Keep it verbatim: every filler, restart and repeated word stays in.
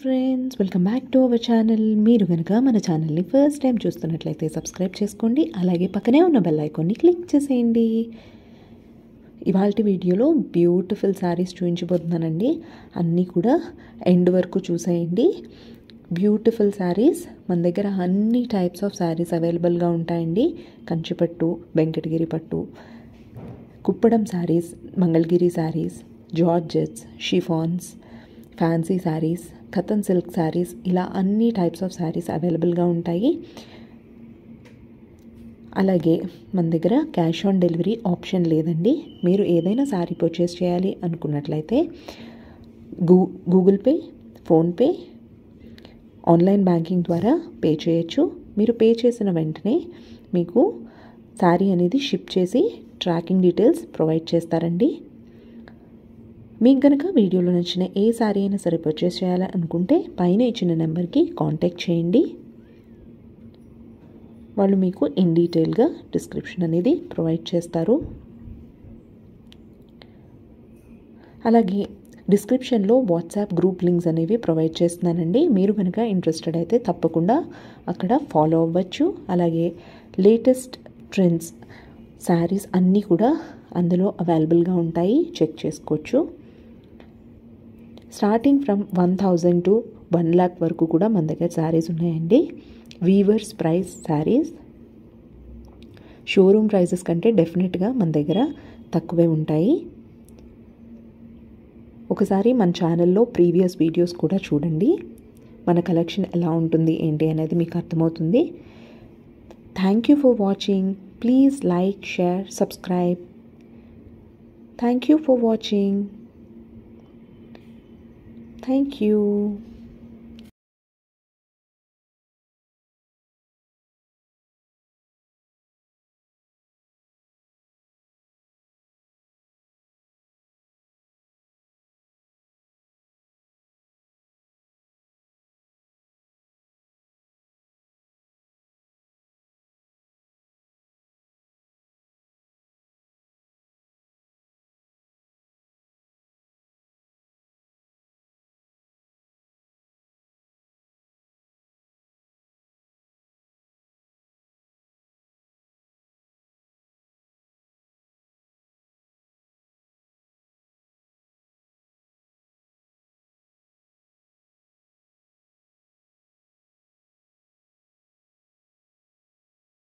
Friends, welcome back to our channel. మీరు కనుక మన ఛానల్ని ఫస్ట్ టైం చూస్తున్నట్లయితే సబ్స్క్రైబ్ చేసుకోండి. అలాగే పక్కనే ఉన్న బెల్ ఐకాన్ని క్లిక్ చేసేయండి. ఇవాల్టి వీడియోలో బ్యూటిఫుల్ శారీస్ చూపించబోతున్నానండి. అన్నీ కూడా ఎండ్ వరకు చూసేయండి. బ్యూటిఫుల్ శారీస్ మన దగ్గర అన్ని టైప్స్ ఆఫ్ శారీస్ అవైలబుల్గా ఉంటాయండి. కంచి పట్టు, వెంకటగిరి పట్టు, Kuppadam sarees, Mangalagiri sarees, georgettes, chiffons, fancy sarees, Katan silk sarees, ఇలా అన్ని టైప్స్ ఆఫ్ శారీస్ అవైలబుల్గా ఉంటాయి. అలాగే మన దగ్గర క్యాష్ ఆన్ డెలివరీ ఆప్షన్ లేదండి. మీరు ఏదైనా శారీ పర్చేస్ చేయాలి అనుకున్నట్లయితే గూ Google pay, PhonePe, online banking ద్వారా పే చేయొచ్చు. మీరు పే చేసిన వెంటనే మీకు శారీ అనేది షిప్ చేసి ట్రాకింగ్ డీటెయిల్స్ ప్రొవైడ్ చేస్తారండి. మీకు కనుక వీడియోలో నచ్చిన ఏ శారీ అయినా సరే పర్చేస్ చేయాలి అనుకుంటే పైన ఇచ్చిన నెంబర్కి కాంటాక్ట్ చేయండి. వాళ్ళు మీకు ఇన్ డీటెయిల్గా డిస్క్రిప్షన్ అనేది ప్రొవైడ్ చేస్తారు. అలాగే డిస్క్రిప్షన్లో వాట్సాప్ గ్రూప్ లింక్స్ అనేవి ప్రొవైడ్ చేస్తున్నానండి. మీరు కనుక ఇంట్రెస్టెడ్ అయితే తప్పకుండా అక్కడ ఫాలో అవ్వచ్చు. అలాగే లేటెస్ట్ ట్రెండ్స్ శారీస్ అన్నీ కూడా అందులో అవైలబుల్గా ఉంటాయి, చెక్ చేసుకోవచ్చు. Starting from one thousand to one lakh వరకు కూడా మన దగ్గర శారీస్ ఉన్నాయండి. Weavers price sarees showroom prices కంటే డెఫినెట్గా మన దగ్గర తక్కువే ఉంటాయి. ఒకసారి మన ఛానల్లో ప్రీవియస్ వీడియోస్ కూడా చూడండి. మన కలెక్షన్ ఎలా ఉంటుంది ఏంటి అనేది మీకు అర్థమవుతుంది. Thank you for watching. Please like, share, subscribe. Thank you for watching. Thank you.